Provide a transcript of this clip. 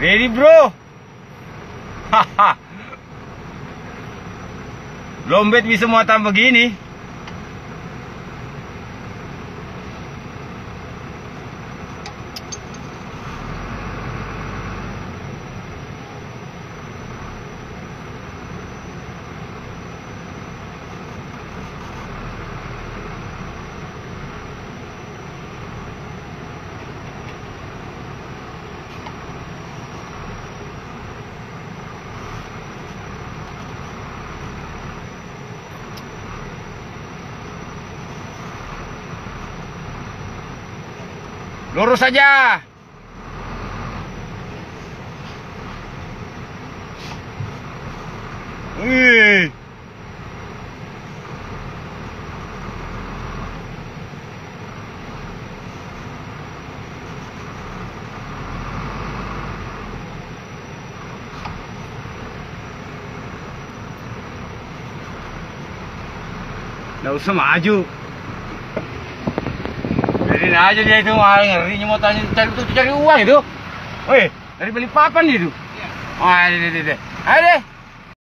Ready bro. Haha. Lombet bisa muatan begini. Lurus saja. Wih. Nggak usah maju. Biarin aja dia itu mahal, ngerinya mau tanya cari uang itu. Woi, dari Balikpapan itu. Iya. Oh, deh. Ayo deh.